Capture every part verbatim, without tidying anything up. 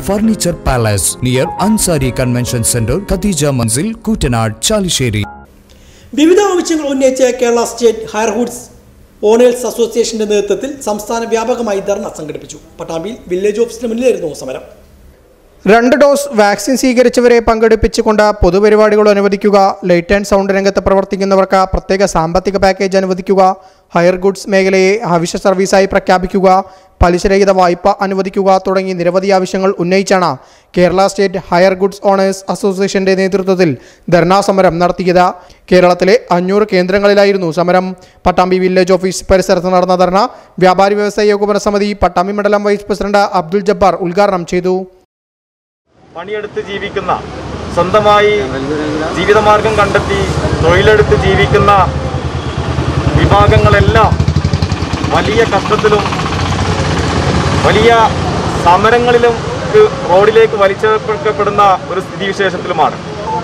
Furniture Palace near Ansari Convention Center, Khadija Manzil, Kutanad, Chalisheri. വിവിധ ആവശ്യങ്ങൾ ഉന്നയിച്ച് Kerala state ഹയർഹുഡ്സ് owners അസോസിയേഷന്റെ നേതൃത്വത്തിൽ സംസ്ഥാന വ്യാപകമായി ധർണ സംഘടിപ്പിച്ചു. പട്ടാമ്പിയിൽ വില്ലേജ് ഓഫീസിന് മുന്നിലായിരുന്നു സമരം. രണ്ട് ഡോസ് വാക്സിൻ സ്വീകരിച്ചവരെ പങ്കെടുപ്പിച്ചുകൊണ്ട് പൊതുപരിപാടികൾ അനുവദിക്കുക, ലൈറ്റ് ആൻഡ് സൗണ്ട് രംഗത്ത് പ്രവർത്തിക്കുന്നവർക്ക് പ്രത്യേക സാമ്പത്തിക പാക്കേജ് അനുവദിക്കുക, ഹയർ ഗുഡ്സ് മേഖലയെ അവശ്യ സർവീസായി പ്രഖ്യാപിക്കുക, പലിശരഹിത വായ്പ അനുവദിക്കുക തുടങ്ങി നിരവധി ആവശ്യങ്ങൾ ഉന്നയിച്ചാണ് Kerala state hire goods owners അസോസിയേഷന്റെ നേതൃത്വത്തിൽ ധർണാ സമരം നടത്തിയത്. കേരളത്തിലെ അഞ്ഞൂറ് കേന്ദ്രങ്ങളിലായിരുന്നു സമരം. പട്ടാമ്പി വില്ലേജ് ഓഫീസ് പരിസരത്ത് നടന്ന ധർണ വ്യാപാരി വ്യവസായ ഏകോപന സമിതി പട്ടാമ്പി മണ്ഡലം വൈസ് പ്രസിഡന്റ് അബ്ദുൽ ജബ്ബാർ ഉദ്ഘാടനം ചെയ്തു. പണിയെടുത്ത് ജീവിക്കുന്ന, സ്വന്തമായി ജീവിതമാർഗം കണ്ടെത്തി തൊഴിലെടുത്ത് ജീവിക്കുന്ന വിഭാഗങ്ങളെല്ലാം വലിയ കഷ്ടത്തിലും വലിയ സമരങ്ങളിലും റോഡിലേക്ക് വലിച്ചെടുക്കപ്പെടുന്ന ഒരു സ്ഥിതിവിശേഷത്തിലുമാണ്.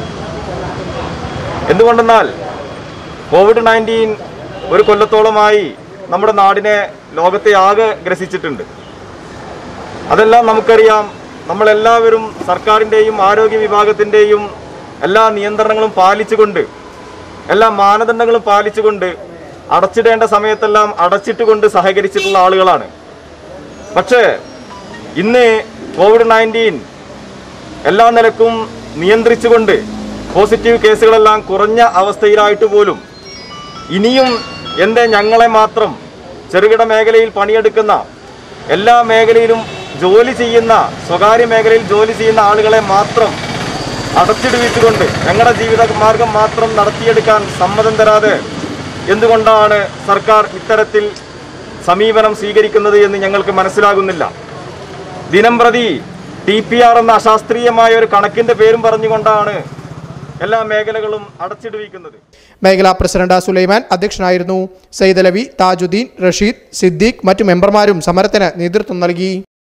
എന്തുകൊണ്ടെന്നാൽ കോവിഡ് നയൻറ്റീൻ ഒരു കൊല്ലത്തോളമായി നമ്മുടെ നാടിനെ, ലോകത്തെ ആകെ ഗ്രസിച്ചിട്ടുണ്ട്. അതെല്ലാം നമുക്കറിയാം. നമ്മളെല്ലാവരും സർക്കാരിൻ്റെയും ആരോഗ്യ വിഭാഗത്തിൻ്റെയും എല്ലാ നിയന്ത്രണങ്ങളും പാലിച്ചുകൊണ്ട്, എല്ലാ മാനദണ്ഡങ്ങളും പാലിച്ചുകൊണ്ട് അടച്ചിടേണ്ട സമയത്തെല്ലാം അടച്ചിട്ടുകൊണ്ട് സഹകരിച്ചിട്ടുള്ള ആളുകളാണ്. പക്ഷേ ഇന്ന് കോവിഡ് നയൻറ്റീൻ എല്ലാ നിലക്കും നിയന്ത്രിച്ചുകൊണ്ട് പോസിറ്റീവ് കേസുകളെല്ലാം കുറഞ്ഞ അവസ്ഥയിലായിട്ട് പോലും ഇനിയും എന്തേ ഞങ്ങളെ മാത്രം, ചെറുകിട മേഖലയിൽ പണിയെടുക്കുന്ന, എല്ലാ മേഖലയിലും ജോലി ചെയ്യുന്ന, സ്വകാര്യ മേഖലയിൽ ജോലി ചെയ്യുന്ന ആളുകളെ മാത്രം അടച്ചിടുവിച്ചുകൊണ്ട് ഞങ്ങളുടെ ജീവിത മാർഗം മാത്രം നടത്തിയെടുക്കാൻ സമ്മതം തരാതെ എന്തുകൊണ്ടാണ് സർക്കാർ ഇത്തരത്തിൽ സമീപനം സ്വീകരിക്കുന്നത് എന്ന് ഞങ്ങൾക്ക് മനസ്സിലാകുന്നില്ല. ദിനം പ്രതി ടി പി ആർ എന്ന അശാസ്ത്രീയമായ ഒരു കണക്കിന്റെ പേരും പറഞ്ഞുകൊണ്ടാണ് എല്ലാ മേഖലകളും അടച്ചിടുവിക്കുന്നത്. മേഖലാ പ്രസിഡന്റ് സുലൈമാൻ അധ്യക്ഷനായിരുന്നു. സയ്യിദ് അലവി, താജുദ്ദീൻ, റഷീദ്, സിദ്ദീഖ് മറ്റു മെമ്പർമാരും സമരത്തിന് നേതൃത്വം നൽകി.